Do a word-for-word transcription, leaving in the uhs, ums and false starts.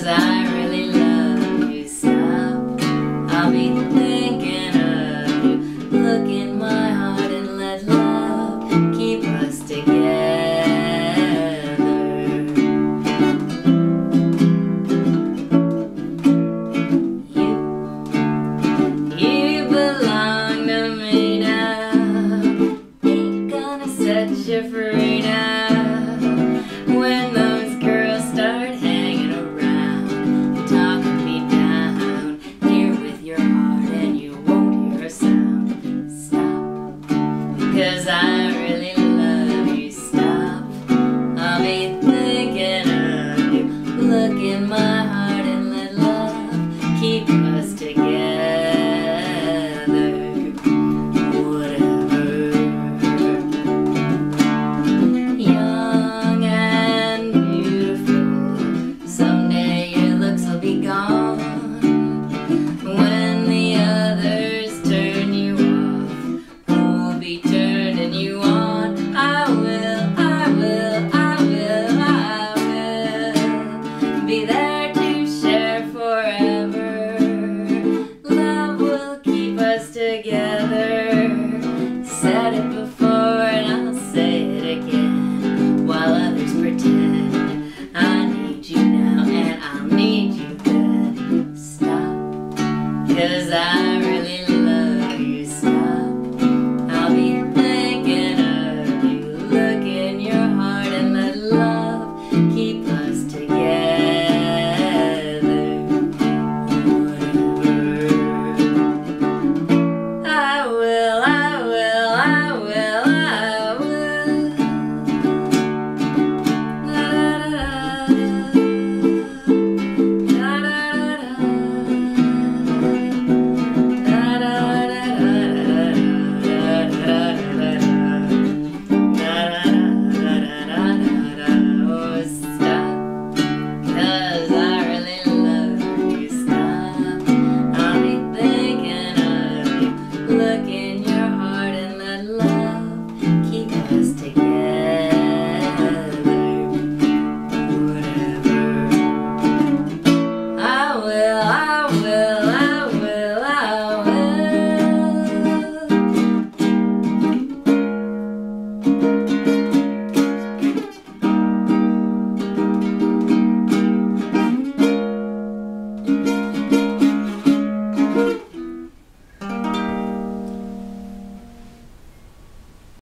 I really love you. Stop, I'll be thinking of you. Look in my heart and let love keep us together. You, you belong to me now. Ain't gonna set you free now. When those girls start hanging around, talking me down, here with your heart and you won't hear a sound. Stop, cause I really love you. Stop, I'll be thinking of you. Look in my heart and let love keep us together. Whatever. Young and beautiful, someday your looks will be gone.